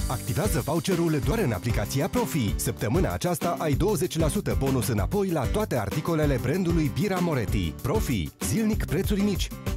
Activează voucherul doar în aplicația Profi. Săptămâna aceasta ai 20% bonus înapoi la toate articolele brandului Bira Moretti. Profi. Zilnic prețuri mici.